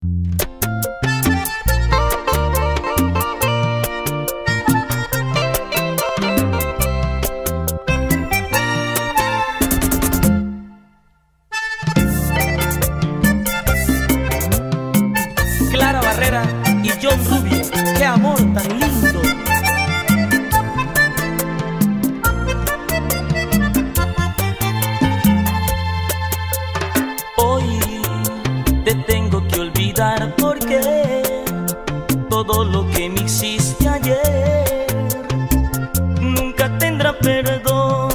Clara Barrera y John Rubio, qué amor tan lindo. Hoy te tengo que olvidar porque todo lo que me hiciste ayer nunca tendrá perdón.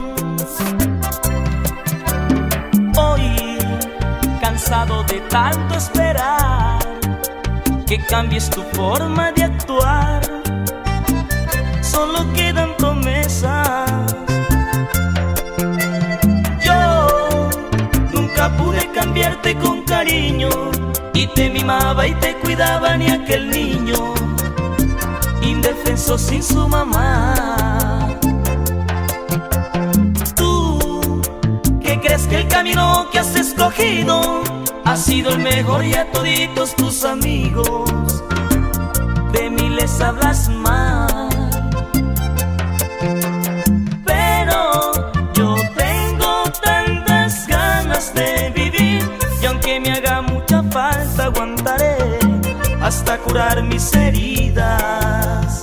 Hoy, cansado de tanto esperar que cambies tu forma de actuar, solo quedan promesas. Yo nunca pude cambiarte con cariño y te mimaba y te cuidaba ni aquel niño indefenso sin su mamá. Tú, ¿qué crees que el camino que has escogido ha sido el mejor y a toditos tus amigos de mí les hablas mal? Pero yo tengo tantas ganas de vivir y aunque me haga mucha falta aguantaré hasta curar mis heridas.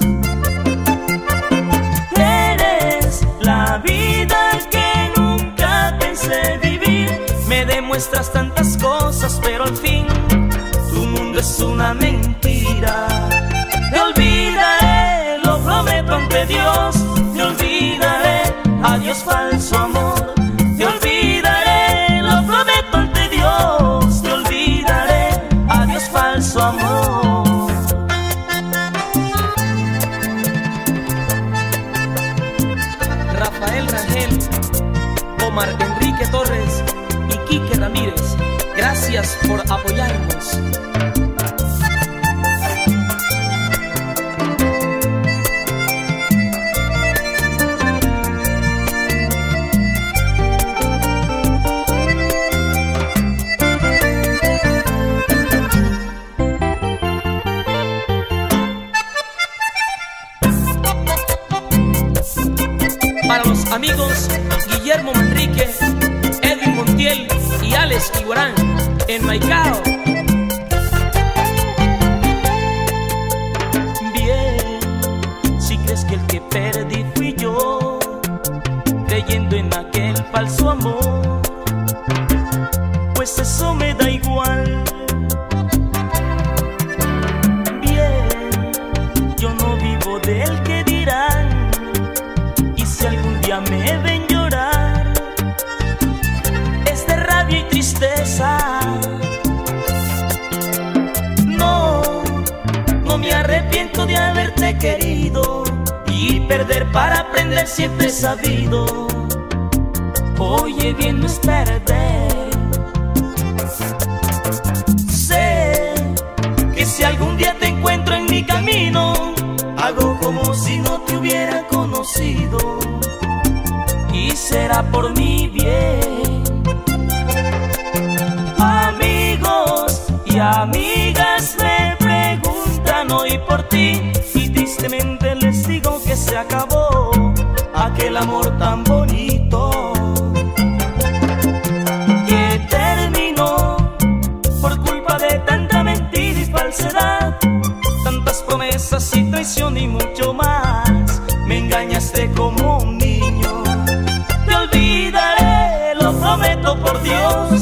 Eres la vida que nunca pensé vivir, me demuestras tantas cosas, pero al fin tu mundo es una mentira. Te olvidaré, lo prometo ante Dios. Te olvidaré, adiós falso amor. Te olvidaré, lo prometo ante Dios. Te olvidaré, adiós falso amor. Rafael Rangel, Omar Enrique Torres y Quique Ramírez, gracias por apoyarnos. Para los amigos Guillermo Manrique, Edwin Montiel y Alex Iguarán en Maicao. Bien, si crees que el que perdí fui yo, creyendo en aquel falso amor, pues eso me da igual. Bien, yo no vivo del que dirán, y si algún día me ven llorar es de rabia y tristeza. No me arrepiento de haberte querido y perder para aprender siempre he sabido. Oye bien, no es perder. Sé que si algún día te encuentro en mi camino, hago como si no te hubiera conocido y será por mi bien. Amigos y amigas me preguntan hoy por ti y tristemente les digo que se acabó aquel amor tan bonito que terminó por culpa de tanta mentira y falsedad, tantas promesas y traición y mucho más. Me engañaste como un niño. Te olvidaré, lo prometo por Dios.